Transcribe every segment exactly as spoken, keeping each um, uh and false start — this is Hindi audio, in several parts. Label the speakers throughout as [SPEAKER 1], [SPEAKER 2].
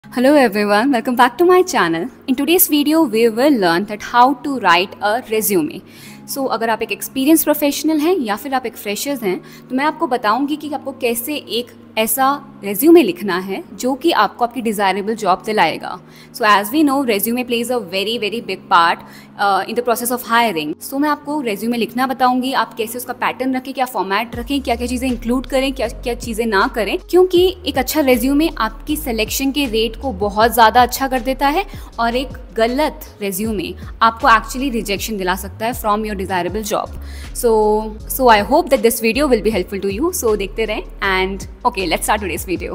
[SPEAKER 1] Hello everyone, welcome back to my channel. In today's video, we will learn that how to write a resume. So अगर आप एक एक्सपीरियंस प्रोफेशनल हैं या फिर आप एक फ्रेशर्स हैं तो मैं आपको बताऊंगी कि आपको कैसे एक ऐसा रेज्यूमे लिखना है जो कि आपको आपकी डिज़ायरेबल जॉब दिलाएगा. So as we know resume plays a very very big part in the process of hiring. So मैं आपको रेज्यूमे लिखना बताऊंगी, आप कैसे उसका पैटर्न रखें, क्या फॉर्मेट रखें, क्या क्या चीज़ें इंक्लूड करें, क्या क्या चीज़ें ना करें, क्योंकि एक अच्छा रेज्यूमे आपकी सिलेक्शन के रेट को बहुत ज़्यादा अच्छा कर देता है और एक गलत रेज्यूमे आपको एक्चुअली रिजेक्शन दिला सकता है from your desirable job. So so I hope that this video will be helpful to you. So देखते रहें and okay let's start today's video.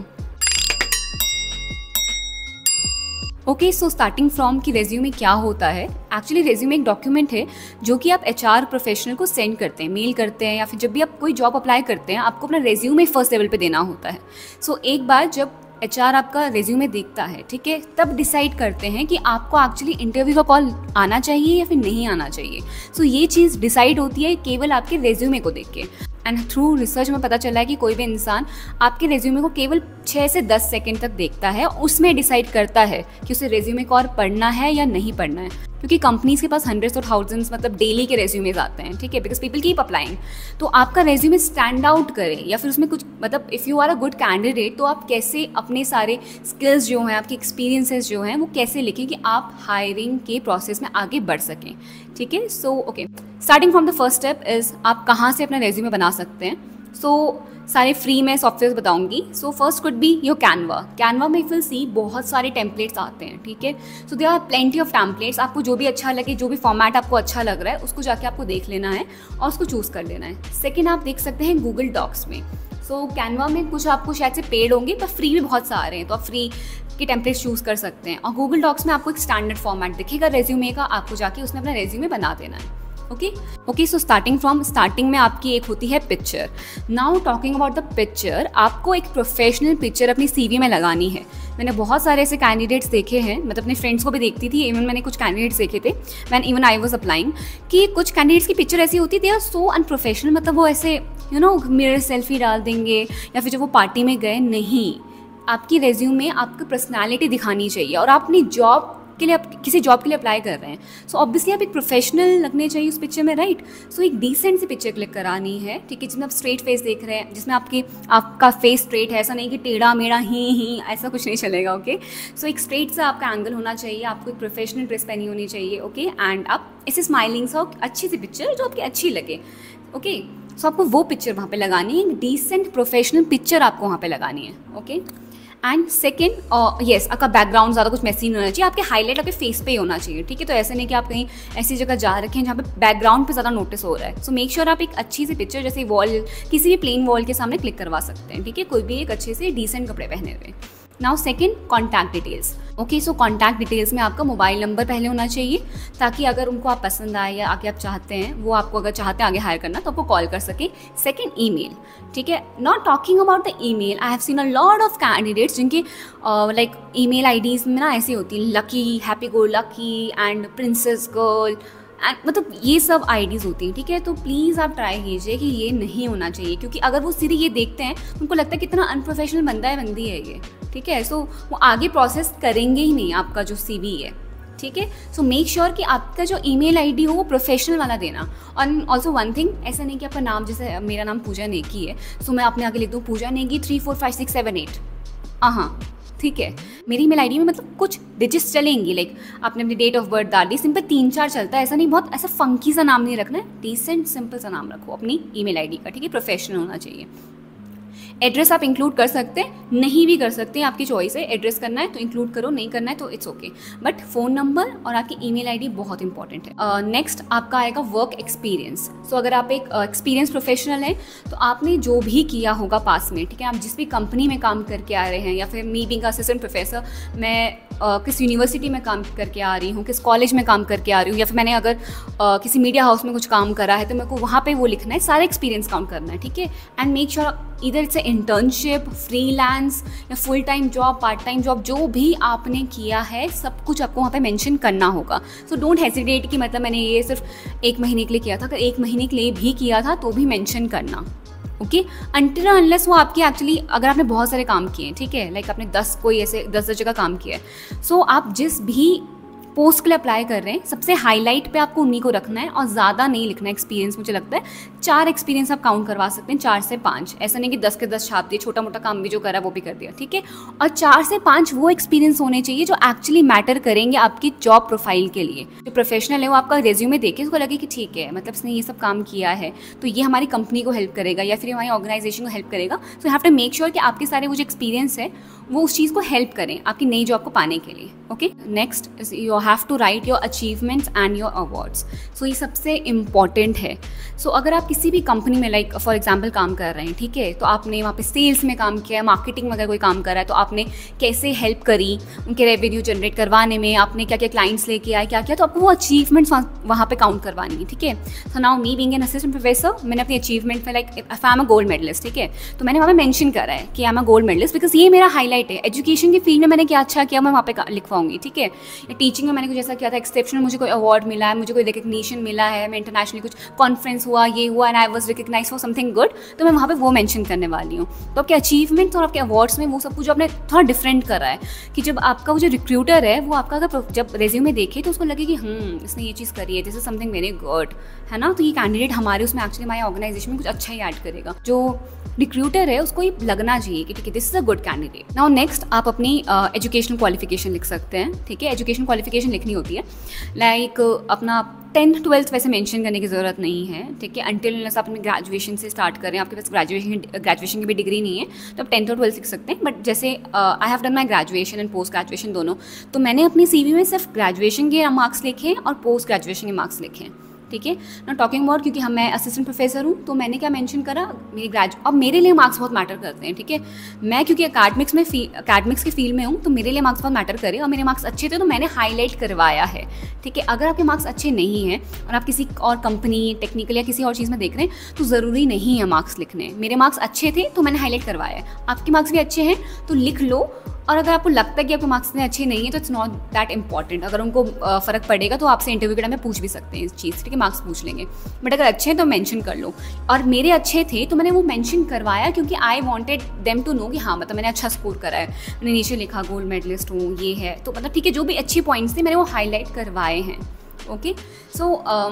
[SPEAKER 1] Okay so starting from कि रेज्यूमे क्या होता है. एक्चुअली रेज्यूमे एक डॉक्यूमेंट है जो कि आप एचआर प्रोफेशनल को सेंड करते हैं, मेल करते हैं या फिर जब भी आप कोई जॉब अप्लाई करते हैं आपको अपना रेज्यूमे फर्स्ट लेवल पे देना होता है. सो so, एक बार जब एचआर आपका रेज्यूमे देखता है, ठीक है, तब डिसाइड करते हैं कि आपको एक्चुअली इंटरव्यू का कॉल आना चाहिए या फिर नहीं आना चाहिए. सो so, ये चीज़ डिसाइड होती है केवल आपके रेज्यूमे को देख के. एंड थ्रू रिसर्च में पता चला है कि कोई भी इंसान आपके रेज्यूमे को केवल छः से दस सेकंड तक देखता है, उसमें डिसाइड करता है कि उसे रेज्यूमे को और पढ़ना है या नहीं पढ़ना है. क्योंकि कंपनीज के पास हंड्रेड्स और थाउजेंड्स मतलब डेली के रेज्यूमेज आते हैं, ठीक है, बिकॉज पीपल कीप अप्लाइंग. तो आपका रेज्यूमे स्टैंड आउट करे या फिर उसमें कुछ मतलब if you are a good candidate तो आप कैसे अपने सारे स्किल्स जो हैं, आपके एक्सपीरियंसेस जो हैं वो कैसे लिखें कि आप हायरिंग के प्रोसेस में आगे बढ़ सकें. ठीक है, so okay starting from the first step is आप कहाँ से अपना रेज्यूमे बना सकते हैं. सो so, सारे फ्री में सॉफ्टवेयर बताऊंगी. So first could be your Canva. Canva में फिल सी बहुत सारे टेम्पलेट्स आते हैं, ठीक है. So there are plenty of templates. आपको जो भी अच्छा लगे, जो भी फॉर्मेट आपको अच्छा लग रहा है उसको जाके आपको देख लेना है और उसको चूज़ कर लेना है. सेकेंड आप देख सकते हैं गूगल डॉक्स में. सो so, कैनवा में कुछ आपको शायद से पेड होंगे पर फ्री भी बहुत सारे हैं, तो आप फ्री के टेम्पलेट्स चूज़ कर सकते हैं. और गूगल डॉक्स में आपको एक स्टैंडर्ड फॉर्मेट दिखेगा रेज्यूमे का, आपको जाके उसमें अपना रेज्यूमे बना देना है. Okay okay so starting from starting में आपकी एक होती है picture. Now talking about the picture, आपको एक प्रोफेशनल पिक्चर अपनी सीवी में लगानी है. मैंने बहुत सारे ऐसे कैंडिडेट्स देखे हैं, मतलब अपने फ्रेंड्स को भी देखती थी, इवन मैंने कुछ कैंडिडेट्स देखे थे when even I was applying, कि कुछ कैंडिडेट्स की पिक्चर ऐसी होती थी सो अनप्रोफेशनल, मतलब वो ऐसे यू नो मिरर सेल्फी डाल देंगे या फिर जब वो पार्टी में गए. नहीं, आपकी रेज्यूमे में आपकी पर्सनैलिटी दिखानी चाहिए और आप अपनी जॉब के लिए आप किसी जॉब के लिए अप्लाई कर रहे हैं. सो ऑब्वियसली आप एक प्रोफेशनल लगने चाहिए उस पिक्चर में, राइट. सो एक डिसेंट सी पिक्चर क्लिक करानी है, ठीक है, जिसमें आप स्ट्रेट फेस देख रहे हैं, जिसमें आपकी आपका फेस स्ट्रेट है, ऐसा नहीं कि टेढ़ा मेढ़ा ही ही ऐसा कुछ नहीं चलेगा. ओके सो एक स्ट्रेट सा आपका एंगल होना चाहिए, आपको एक प्रोफेशनल ड्रेस पहनी होनी चाहिए. ओके एंड आप ऐसे स्माइलिंग सा अच्छी सी पिक्चर जो आपकी अच्छी लगे. ओके सो आपको वो पिक्चर वहाँ पर लगानी है, एक डिसेंट प्रोफेशनल पिक्चर आपको वहाँ पर लगानी है. ओके एंड सेकेंड येस आपका बैकग्राउंड ज़्यादा कुछ मैसी नहीं होना चाहिए, आपके हाईलाइट आपके फेस पे ही होना चाहिए, ठीक है. तो ऐसे नहीं कि आप कहीं ऐसी जगह जा रखे हैं जहाँ पे बैकग्राउंड पे ज़्यादा नोटिस हो रहा है. सो मेक श्योर आप एक अच्छी सी पिक्चर जैसे वॉल किसी भी प्लेन वॉल के सामने क्लिक करवा सकते हैं, ठीक है, कोई भी एक अच्छे से डिसेंट कपड़े पहने हुए. Now second contact details. Okay so contact details में आपका मोबाइल नंबर पहले होना चाहिए ताकि अगर उनको आप पसंद आए या आगे आप चाहते हैं वो आपको अगर चाहते हैं आगे हायर करना तो आपको कॉल कर सके. सेकेंड ईमेल, ठीक है. Not talking about the email, I have seen a lot of candidates जिनके लाइक ईमेल आईडीज़ में ना ऐसी होती है lucky, happy go lucky and princess girl and मतलब ये सब आईडीज़ होती हैं, ठीक है. तो प्लीज़ आप ट्राई कीजिए कि ये नहीं होना चाहिए, क्योंकि अगर वो सीधे ये देखते हैं उनको लगता है कितना अनप्रोफेशनल बंदा है, बंदी है ये, ठीक है. सो वो आगे प्रोसेस करेंगे ही नहीं आपका जो सीवी है, ठीक है. सो मेक श्योर कि आपका जो ईमेल आईडी हो वो प्रोफेशनल वाला देना. और ऑल्सो वन थिंग, ऐसा नहीं कि आपका नाम, जैसे मेरा नाम पूजा नेगी है, सो मैं अपने आगे लिख दूँ Pooja Negi three four five six seven eight. हाँ ठीक है, मेरी ईमेल आईडी में मतलब कुछ डिजिट्स चलेंगी, लाइक आपने अपनी डेट ऑफ बर्थ डाल दी, सिंपल तीन चार चलता है, ऐसा नहीं, बहुत ऐसा फंकी सा नाम नहीं रखना है, डिसेंट सिंपल सा नाम रखो अपनी ईमेल आईडी का, ठीक है, प्रोफेशनल होना चाहिए. एड्रेस आप इंक्लूड कर सकते हैं, नहीं भी कर सकते हैं, आपकी चॉइस है. एड्रेस करना है तो इंक्लूड करो, नहीं करना है तो it's okay, but phone number और आपकी ईमेल आईडी बहुत इंपॉर्टेंट है. नेक्स्ट uh, आपका आएगा वर्क एक्सपीरियंस. सो अगर आप एक एक्सपीरियंस uh, प्रोफेशनल हैं तो आपने जो भी किया होगा पास में, ठीक है, आप जिस भी कंपनी में काम करके आ रहे हैं या फिर मी बीइंग असिस्टेंट प्रोफेसर, मैं Uh, किस यूनिवर्सिटी में काम करके आ रही हूँ, किस कॉलेज में काम करके आ रही हूँ, या फिर मैंने अगर uh, किसी मीडिया हाउस में कुछ काम करा है तो मेरे को वहाँ पे वो लिखना है, सारा एक्सपीरियंस काउंट करना है, ठीक है. एंड मेक श्योर इधर इट्स इंटर्नशिप, फ्रीलांस या full time job, part time job, जो भी आपने किया है सब कुछ आपको वहाँ पे मेंशन करना होगा. सो डोंट हेजिटेट कि मतलब मैंने ये सिर्फ एक महीने के लिए किया था, अगर एक महीने के लिए भी किया था तो भी मेंशन करना. ओके, अनटिल अनलेस वो आपकी एक्चुअली, अगर आपने बहुत सारे काम किए हैं, ठीक है, लाइक आपने दस कोई ऐसे दस दस जगह काम किया है, सो so आप जिस भी पोस्ट के लिए अप्लाई कर रहे हैं सबसे हाईलाइट पे आपको उन्हीं को रखना है और ज़्यादा नहीं लिखना है एक्सपीरियंस। मुझे लगता है चार एक्सपीरियंस आप काउंट करवा सकते हैं, चार से पाँच, ऐसा नहीं कि दस के दस छाप दिए, छोटा मोटा काम भी जो करा वो भी कर दिया, ठीक है। और चार से पाँच वो एक्सपीरियंस होने चाहिए जो एक्चुअली मैटर करेंगे आपकी जॉब प्रोफाइल के लिए। जो प्रोफेशनल है वो आपका रेज्यूमे देखे उसको लगे कि ठीक है, मतलब इसने ये सब काम किया है तो ये हमारी कंपनी को हेल्प करेगा या फिर हमारी ऑर्गेनाइजेशन को हेल्प करेगा। So you have to make sure कि आपके सारे वो जो एक्सपीरियंस है वो उस चीज़ को हेल्प करें आपकी नई जॉब को पाने के लिए। Okay, next you have to write your achievements and your awards. So ये सबसे इम्पॉर्टेंट है। सो so, अगर आप किसी भी कंपनी में लाइक फॉर एग्जांपल काम कर रहे हैं, ठीक है, तो आपने वहाँ पे सेल्स में काम किया है, मार्केटिंग में अगर कोई काम कर रहा है तो आपने कैसे हेल्प करी उनके रेवेन्यू जनरेट करवाने में, आपने क्या क्या क्लाइंट्स लेके आए, क्या क्या, तो आपको वो अचीवमेंट्स वहाँ पे काउंट करवानी है, ठीक है। So now me being an assistant professor, मैंने अपनी अचीवमेंट में like if I am a gold medallist, ठीक है, तो मैंने वहाँ पे मेंशन करा है कि I am a gold medallist because ये मेरा हाईलाइट है। एजुकेशन की फील्ड में मैंने क्या अच्छा किया मैं वहाँ पे लिखवाऊंगी, ठीक है। या टीचिंग में मैंने कुछ ऐसा किया था एक्सेप्शनल, मुझे कोई अवार्ड मिला है, मुझे कोई रिकग्निशन मिला है, मैं इंटरनेशनली कुछ कॉन्फ्रेंस हुआ, ये हुआ and I was recognise for something good, तो मैं वहाँ पे वो मेंशन करने वाली हूँ। तो आपके अचीवमेंट और आपके अवार्ड्स में वो सब कुछ आपने थोड़ा डिफरेंट करा है कि जब आपका वो जो रिक्रूटर है वो आपका अगर जब रेज्यूमे देखे तो उसको लगे कि हम्म इसने ये चीज़ करी है, this is something very good, है ना। तो ये कैंडिडेट हमारे उसमें एक्चुअली हमारे ऑर्गेनाइजेशन में कुछ अच्छा ही ऐड करेगा। जो रिक्रूटर है उसको ये लगना चाहिए कि ठीक है this is a good candidate. Now next आप अपनी एजुकेशनल क्वालिफिकेशन लिख सकते हैं, ठीक है। एजुकेशन क्वालिफिकेशन लिखनी होती है लाइक like, अपना टेंथ ट्वेल्थ वैसे मेंशन करने की ज़रूरत नहीं है, ठीक है, अनटिल अनलेस आप अपनी ग्रेजुएशन से स्टार्ट करें, आपके पास ग्रेजुएशन ग्रेजुएशन की भी डिग्री नहीं है तो आप टेंथ और ट्वेल्थ लिख सकते हैं। बट जैसे I have done my graduation and post graduation दोनों, तो मैंने अपनी सीवी में सिर्फ ग्रेजुएशन के मार्क्स लिखे और पोस्ट ग्रेजुएशन के मार्क्स लिखे, ठीक है ना। टॉकिंग अबाउट, क्योंकि हम मैं असिस्टेंट प्रोफेसर हूँ तो मैंने क्या मेंशन करा, मेरी ग्रेजु अब मेरे लिए मार्क्स बहुत मैटर करते हैं, ठीक है। मैं क्योंकि अकेडमिक्स में अकेडमिक्स की फील्ड में हूँ तो मेरे लिए मार्क्स बहुत मैटर करे और मेरे मार्क्स अच्छे थे तो मैंने हाईलाइट करवाया है, ठीक है। अगर आपके मार्क्स अच्छे नहीं हैं और आप किसी और कंपनी टेक्निकल या किसी और चीज़ में देख रहे हैं तो ज़रूरी नहीं है मार्क्स लिखने। मेरे मार्क्स अच्छे थे तो मैंने हाईलाइट करवाया है, आपके मार्क्स भी अच्छे हैं तो लिख लो। और अगर आपको लगता है कि आपके मार्क्स इतने अच्छे नहीं है तो इट्स नॉट दैट इंपॉर्टेंट। अगर उनको फ़र्क पड़ेगा तो आपसे इंटरव्यू के टाइम में पूछ भी सकते हैं इस चीज़, ठीक है, मार्क्स पूछ लेंगे। बट अगर अच्छे हैं तो मेंशन कर लो। और मेरे अच्छे थे तो मैंने वो मेंशन करवाया क्योंकि I wanted them to know कि हाँ मतलब मैंने अच्छा स्कोर करा है, मैंने नीचे लिखा गोल्ड मेडलिस्ट हूँ, ये है, तो मतलब ठीक है, जो भी अच्छे पॉइंट्स थे मैंने वो हाईलाइट करवाए हैं। ओके, सो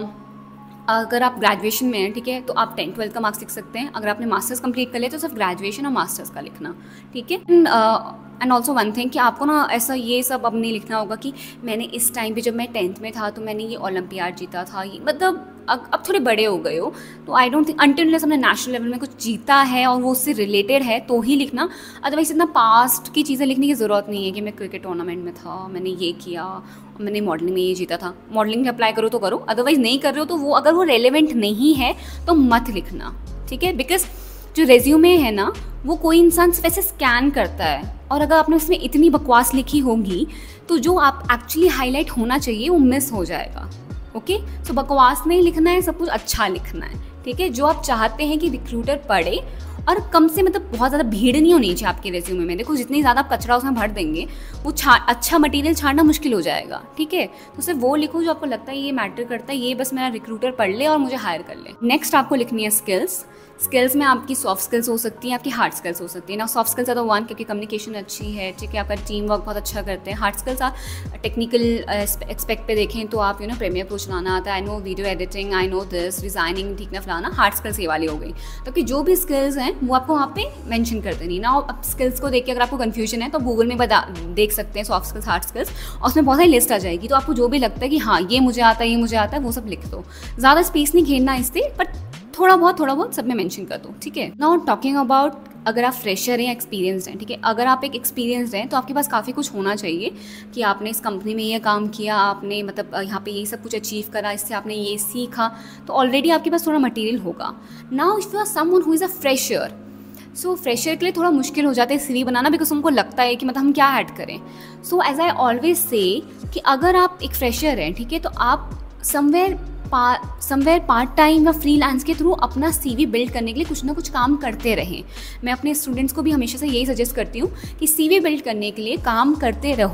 [SPEAKER 1] अगर आप ग्रेजुएशन में हैं, ठीक है, तो आप टेंथ ट्वेल्थ का मार्क्स लिख सकते हैं। अगर आपने मास्टर्स कंप्लीट कर लिया तो सिर्फ ग्रेजुएशन और मास्टर्स का लिखना, ठीक है। एंड ऑल्सो वन थिंग कि आपको ना ऐसा ये सब अब नहीं लिखना होगा कि मैंने इस टाइम पे जब मैं टेंथ में था तो मैंने ये ओलंपियाड जीता था, ये मतलब अब अब थोड़े बड़े हो गए हो तो I don't think until unless हमने नेशनल लेवल में कुछ जीता है और वो उससे रिलेटेड है तो ही लिखना। अदरवाइज इतना पास्ट की चीज़ें लिखने की ज़रूरत नहीं है कि मैं क्रिकेट टूर्नामेंट में था, मैंने ये किया, मैंने मॉडलिंग में ये जीता था। मॉडलिंग में अप्लाई करो तो करो, अदरवाइज नहीं कर रहे हो तो वो अगर वो रेलेवेंट नहीं है तो मत लिखना, ठीक है। बिकॉज जो रेज्यूमे है ना वो कोई इंसान वैसे स्कैन करता है और अगर आपने उसमें इतनी बकवास लिखी होगी तो जो आप एक्चुअली हाईलाइट होना चाहिए वो मिस हो जाएगा। ओके, सो बकवास नहीं लिखना है, सब कुछ अच्छा लिखना है, ठीक है। जो आप चाहते हैं कि रिक्रूटर पढ़े और कम से मतलब बहुत ज़्यादा भीड़ नहीं होनी चाहिए आपके रेज्यूमे में। देखो जितनी ज़्यादा आप कचरा उसमें भर देंगे वो छा अच्छा मटेरियल छाड़ना मुश्किल हो जाएगा, ठीक है। तो सिर्फ वो लिखो जो आपको लगता है ये मैटर करता है, ये बस मेरा रिक्रूटर पढ़ ले और मुझे हायर कर ले। नेक्स्ट आपको लिखनी है स्किल्स। स्किल्स में आपकी सॉफ्ट स्किल्स हो सकती हैं, आपकी हार्ड स्किल्स हो सकती है ना। Soft skills are the one क्योंकि कम्युनिकेशन अच्छी है, ठीक है, आपका टीम वर्क बहुत अच्छा करते हैं। Hard skills are technical expect पे देखें तो आप यू नो प्रीमियर प्रो चलाना आता है, I know video editing, I know this, designing ठीक ना फलाना, हार्ड स्किल्स ये वाली हो गई। तो कि जो भी स्किल्स हैं वो आपको वहाँ पे मेंशन कर देनी ना। अब स्किल्स को देख के अगर आपको कन्फ्यूजन है तो गूगल में बता देख सकते हैं सॉफ्ट स्किल्स, हार्ड स्किल्स, और उसमें बहुत सारी लिस्ट आ जाएगी। तो आपको जो भी लगता है कि हाँ ये मुझे आता है, ये मुझे आता है, वो सब लिख दो। ज़्यादा स्पेस नहीं घेरना इस पर, बट थोड़ा बहुत थोड़ा बहुत सब में मेंशन कर दो, ठीक है। नाउ टॉकिंग अबाउट अगर आप फ्रेशर हैं, एक्सपीरियंस्ड हैं, ठीक है, अगर आप एक एक्सपीरियंस्ड हैं तो आपके पास काफ़ी कुछ होना चाहिए कि आपने इस कंपनी में ये काम किया, आपने मतलब यहाँ पे ये सब कुछ अचीव करा, इससे आपने ये सीखा, तो ऑलरेडी आपके पास थोड़ा मटेरियल होगा। Now if you are someone who is a fresher, so fresher के लिए थोड़ा मुश्किल हो जाता है सीवी बनाना बिकॉज उनको लगता है कि मतलब हम क्या ऐड करें। सो एज आई ऑलवेज से कि अगर आप एक फ्रेशर हैं, ठीक है, तो आप समवेयर समवेयर पार्ट टाइम या फ्रीलांस के थ्रू अपना सीवी बिल्ड करने के लिए कुछ ना कुछ काम करते रहें। मैं अपने स्टूडेंट्स को भी हमेशा से यही सजेस्ट करती हूँ कि सीवी बिल्ड करने के लिए काम करते रहो।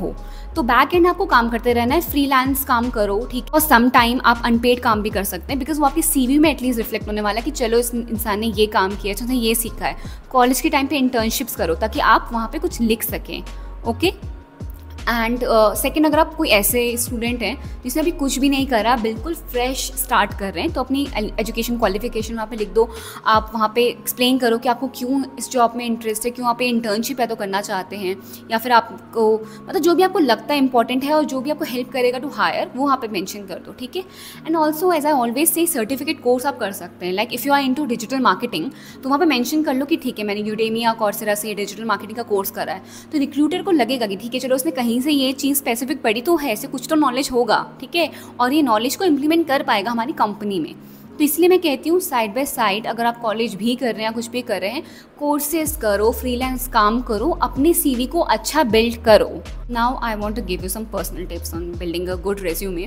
[SPEAKER 1] तो बैक एंड आपको काम करते रहना है, फ्रीलांस काम करो, ठीक है। और सम टाइम आप अनपेड काम भी कर सकते हैं, बिकॉज वो आपके सीवी में एटलीस्ट रिफ्लेक्ट होने वाला है कि चलो इस इंसान ने ये काम किया, उसने ये सीखा है। कॉलेज के टाइम पे इंटर्नशिप्स करो ताकि आप वहाँ पे कुछ लिख सकें, ओके। एंड सेकेंड, अगर आप कोई ऐसे स्टूडेंट हैं जिसने अभी कुछ भी नहीं करा, बिल्कुल फ्रेश स्टार्ट कर रहे हैं, तो अपनी एजुकेशन क्वालिफिकेशन वहाँ पे लिख दो। आप वहाँ पे एक्सप्लेन करो कि आपको क्यों इस जॉब में इंटरेस्ट है, क्यों आप इंटर्नशिप है तो करना चाहते हैं, या फिर आपको मतलब जो भी आपको लगता है इंपॉर्टेंट है और जो भी आपको हेल्प करेगा टू हायर, वो वहाँ पे मेंशन कर दो, ठीक है। And also as I always say certificate course आप कर सकते हैं, like if you are into digital marketing तो वहाँ पे मेंशन कर लो कि ठीक है मैंने यूडेमी या कॉर्सेरा से डिजिटल मार्केटिंग का कोर्स करा है, तो रिक्रूटर को लगेगा कि ठीक है चलो उसने कहीं से ये चीज़ स्पेसिफिक पढ़ी तो है, ऐसे कुछ तो नॉलेज होगा, ठीक है, और ये नॉलेज को इम्प्लीमेंट कर पाएगा हमारी कंपनी में। तो इसलिए मैं कहती हूँ साइड बाय साइड अगर आप कॉलेज भी कर रहे हैं या कुछ भी कर रहे हैं, कोर्सेज करो, फ्रीलांस काम करो, अपने सीवी को अच्छा बिल्ड करो। Now I want to give you some personal tips on building a good resume.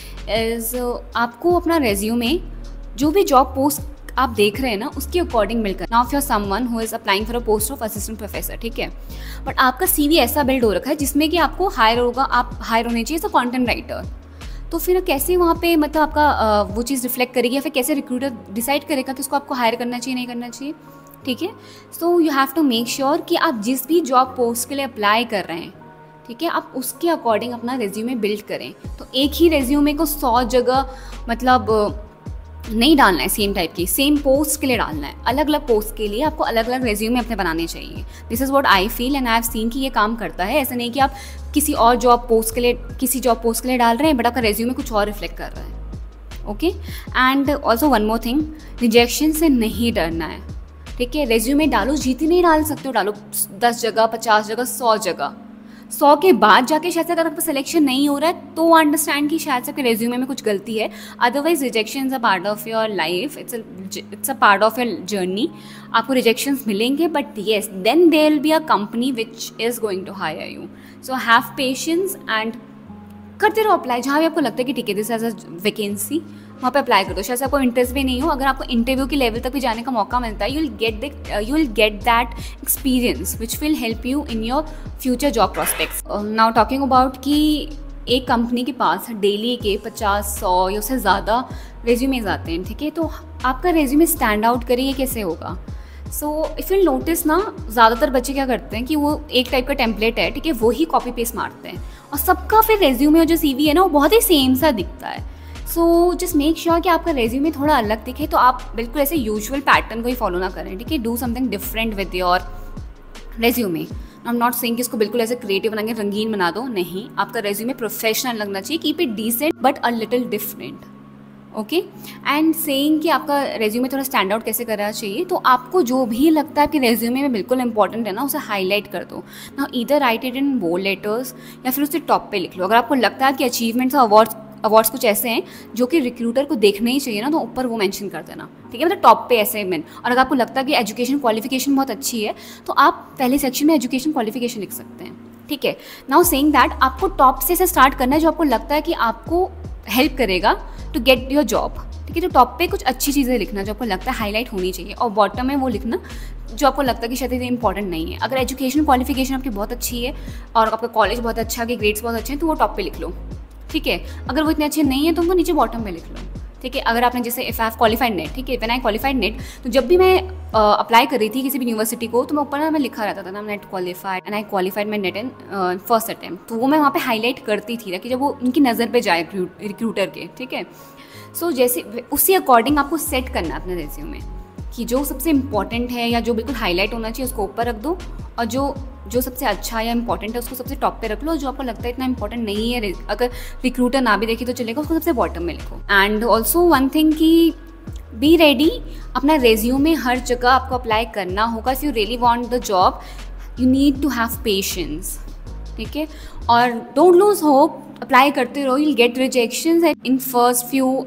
[SPEAKER 1] Is आपको अपना रेज्यूमे जो भी जॉब पोस्ट आप देख रहे हैं ना उसके अकॉर्डिंग मिलकर, now if you are someone who is applying for a post of assistant professor, ठीक है, बट आपका सीवी ऐसा बिल्ड हो रखा है जिसमें कि आपको हायर होगा, आप हायर होने चाहिए एज अ कंटेंट राइटर, तो फिर कैसे वहाँ पे मतलब आपका आ, वो चीज़ रिफ्लेक्ट करेगी, या फिर कैसे रिक्रूटर डिसाइड करेगा कि उसको आपको हायर करना चाहिए नहीं करना चाहिए, ठीक है। So you have to make sure कि आप जिस भी जॉब पोस्ट के लिए अप्लाई कर रहे हैं, ठीक है, आप उसके अकॉर्डिंग अपना रेज्यूमे बिल्ड करें। तो एक ही रेज्यूमे को सौ जगह मतलब नहीं डालना है, सेम टाइप की सेम पोस्ट के लिए डालना है, अलग अलग पोस्ट के लिए आपको अलग अलग रेज्यूमे अपने बनाने चाहिए। This is what I feel and I have seen कि ये काम करता है। ऐसा नहीं कि आप किसी और जॉब पोस्ट के लिए किसी जॉब पोस्ट के लिए डाल रहे हैं बट आपका रेज्यूमे कुछ और रिफ्लेक्ट कर रहा है, okay. And also one more thing, rejection से नहीं डरना है, ठीक है। रेज्यूमे डालो, जितनी नहीं डाल सकते हो डालो, दस जगह, पचास जगह, सौ जगह, सौ के बाद जाके शायद से अगर आपका सिलेक्शन नहीं हो रहा है तो अंडरस्टैंड कि शायद से आपके रेज्यूमे में कुछ गलती है। Otherwise rejection is a part of your life, it's it's a part of your journey. आपको रिजेक्शंस मिलेंगे but yes then there will be a company which is going to hire you. So have patience and करते रहो अप्लाई, जहाँ भी आपको लगता है कि ठीक है दिस एज अ वैकेंसी, वहाँ पे अप्लाई कर दो। शायद आपको इंटरेस्ट भी नहीं हो, अगर आपको इंटरव्यू के लेवल तक भी जाने का मौका मिलता है, you will get the you will get that experience which will help you in your future job prospects. Now talking about कि एक कंपनी के पास डेली के पचास सौ या उससे ज़्यादा रेज्यूमेज आते हैं, ठीक है, तो आपका रेज्यूमे स्टैंड आउट करे ये कैसे होगा। सो इफ़ यू नोटिस ना, ज़्यादातर बच्चे क्या करते हैं कि वो एक टाइप का टेम्पलेट है, ठीक है, वो ही कॉपी पेस्ट मारते हैं और सबका फिर रेज्यूमे और जो सीवी है ना वो बहुत ही सेम सा दिखता है। सो जस्ट मेक श्योर कि आपका रेज्यूमे थोड़ा अलग दिखे, तो आप बिल्कुल ऐसे यूजुअल पैटर्न को ही फॉलो ना करें, ठीक है। Do something different with your resume. I am not saying कि इसको बिल्कुल ऐसे क्रिएटिव बना के रंगीन बना दो, नहीं, आपका रेज्यूमे प्रोफेशनल लगना चाहिए, keep it decent but a little different, okay. And saying कि आपका रेज्यूमे थोड़ा स्टैंड आउट कैसे करना चाहिए, तो आपको जो भी लगता है आपके रेज्यूमे में बिल्कुल इंपॉर्टेंट है ना, उसे हाईलाइट कर दो ना, either write it in bold letters या फिर उसे टॉप पे लिख लो। अगर आपको लगता है कि अचीवमेंट्स और अवार्ड्स अवार्ड्स कुछ ऐसे हैं जो कि रिक्रूटर को देखना ही चाहिए ना, तो ऊपर वो मेंशन कर देना, ठीक है, मतलब टॉप पे ऐसे में। और अगर आपको लगता है कि एजुकेशन क्वालिफिकेशन बहुत अच्छी है तो आप पहले सेक्शन में एजुकेशन क्वालिफिकेशन लिख सकते हैं, ठीक है। नाउ सेइंग दैट आपको टॉप से से स्टार्ट करना है जो आपको लगता है कि आपको हेल्प करेगा टू गेट योर जॉब, ठीक है। तो टॉप पे कुछ अच्छी चीज़ें लिखना जो आपको लगता है हाईलाइट होनी चाहिए, और बॉटम में वो लिखना जो आपको लगता है कि शायद ये इंपॉर्टेंट नहीं है। अगर एजुकेशन क्वालिफिकेशन आपकी बहुत अच्छी है और आपका कॉलेज बहुत अच्छा है, ग्रेड्स बहुत अच्छे हैं, तो वो टॉप पे लिख लो, ठीक है। अगर वो इतने अच्छे नहीं है तो उनको नीचे बॉटम में लिख लो, ठीक है। अगर आपने जैसे if I have qualified NET, ठीक है, व्हेन आई क्वालिफाइड नेट, तो जब भी मैं अप्लाई uh, कर रही थी किसी भी यूनिवर्सिटी को, तो मैं ऊपर ना मैं लिखा रहता था ना NET qualified and I qualified my NET in first attempt, तो वो मैं वहाँ पे हाईलाइट करती थी ताकि जब वो उनकी नज़र पे जाए रिक्रूटर के, ठीक है। सो so, जैसे उसी अकॉर्डिंग आपको सेट करना है अपने रेज्यूमे कि जो सबसे इंपॉर्टेंट है या जो बिल्कुल हाईलाइट होना चाहिए उसको ऊपर रख दो, और जो जो सबसे अच्छा या इंपॉर्टेंट है उसको सबसे टॉप पे रख लो, जो आपको लगता है इतना इंपॉर्टेंट नहीं है, अगर रिक्रूटर ना भी देखे तो चलेगा, उसको सबसे बॉटम में लिखो। एंड ऑल्सो वन थिंग कि बी रेडी, अपना रेज्यूमे हर जगह आपको अप्लाई करना होगा। If you really want the job you need to have patience, ठीक है, और डोंट लूज होप, अप्लाई करते रहो, you will get rejections in first few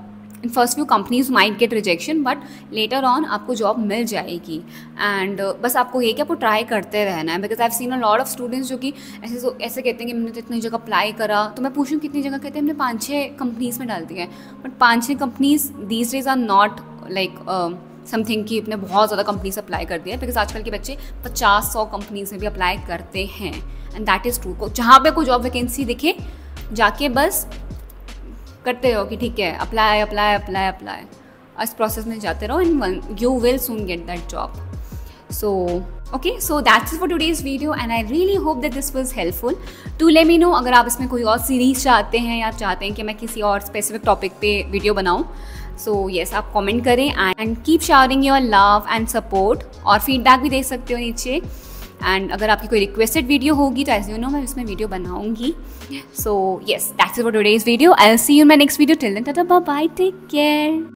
[SPEAKER 1] in first few companies might get rejection, but later on आपको जॉब मिल जाएगी। एंड uh, बस आपको ये कि आपको ट्राई करते रहना है, because I have seen a lot of students जो कि ऐसे so, ऐसे कहते हैं कि मैंने तो इतनी जगह अप्लाई करा, तो मैं पूछूँ कितनी जगह, कहते हैं हमने पाँच छः कंपनीज़ में डाल दिया है, बट पाँच छः companies these days are not like something कि अपने बहुत ज़्यादा कंपनी से अप्लाई कर दिया, बिकॉज आजकल के बच्चे पचास सौ कंपनीज में भी अप्लाई करते हैं, एंड दैट इज़ ट्रू। को जहाँ पे कोई जॉब वैकेंसी दिखे जाके बस करते रहो कि ठीक है अप्लाई अप्लाई अप्लाई अप्लाई, इस प्रोसेस में जाते रहो and you will soon get that job. So okay, so that's it for today's video and I really hope that this was helpful. To let me know अगर आप इसमें कोई और सीरीज़ चाहते हैं या चाहते हैं कि मैं किसी और स्पेसिफिक टॉपिक पे वीडियो बनाऊँ, सो so, येस yes, आप कमेंट करें and keep showering your love and support, और फीडबैक भी दे सकते हो नीचे। एंड अगर आपकी कोई रिक्वेस्टेड वीडियो होगी तो एज यू नो मैं इसमें वीडियो बनाऊंगी। So yes, that's it for today's video. I will see you in my next video. Till then tata bye bye, take care.